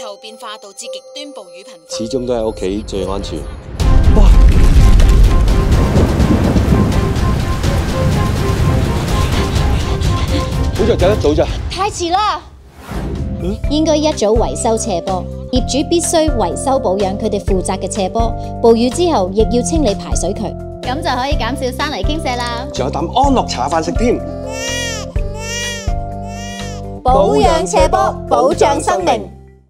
候變化導致極端暴雨頻發。 始終都係屋企最安全。 哇！好在走得早咋？ 太遲啦！應該一早維修斜坡，業主必須維修保養佢哋負責嘅斜坡。暴雨之後，亦要清理排水渠，咁就可以減少山泥傾瀉啦。 仲有啖安樂茶飯食添。 保養斜坡，保障生命。